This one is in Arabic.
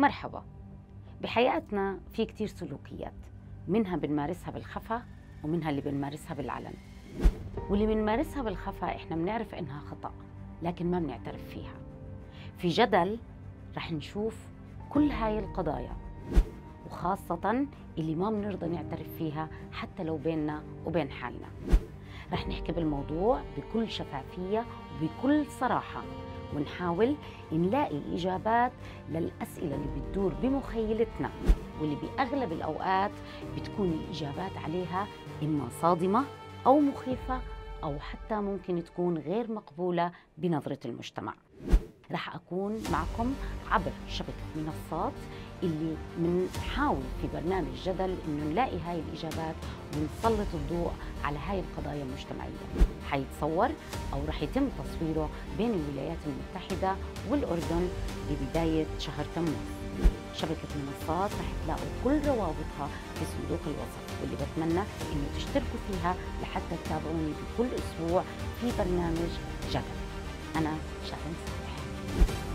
مرحبا. بحياتنا في كتير سلوكيات، منها بنمارسها بالخفا ومنها اللي بنمارسها بالعلن. واللي بنمارسها بالخفا احنا بنعرف انها خطأ لكن ما بنعترف فيها. في جدل رح نشوف كل هاي القضايا، وخاصة اللي ما بنرضى نعترف فيها حتى لو بيننا وبين حالنا. رح نحكي بالموضوع بكل شفافية وبكل صراحة، ونحاول نلاقي إجابات للأسئلة اللي بتدور بمخيلتنا، واللي بأغلب الأوقات بتكون الإجابات عليها إما صادمة أو مخيفة أو حتى ممكن تكون غير مقبولة بنظرة المجتمع. رح أكون معكم عبر شبكة منصات اللي بنحاول في برنامج جدل إنه نلاقي هاي الإجابات ونسلط الضوء على هاي القضايا المجتمعية. حيتصور أو رح يتم تصويره بين الولايات المتحدة والأردن ببداية شهر تموز. شبكة منصات رح تلاقوا كل روابطها في صندوق الوصف، واللي بتمنى إنه تشتركوا فيها لحتى تتابعوني بكل أسبوع في برنامج جدل. أنا شاهين صالح.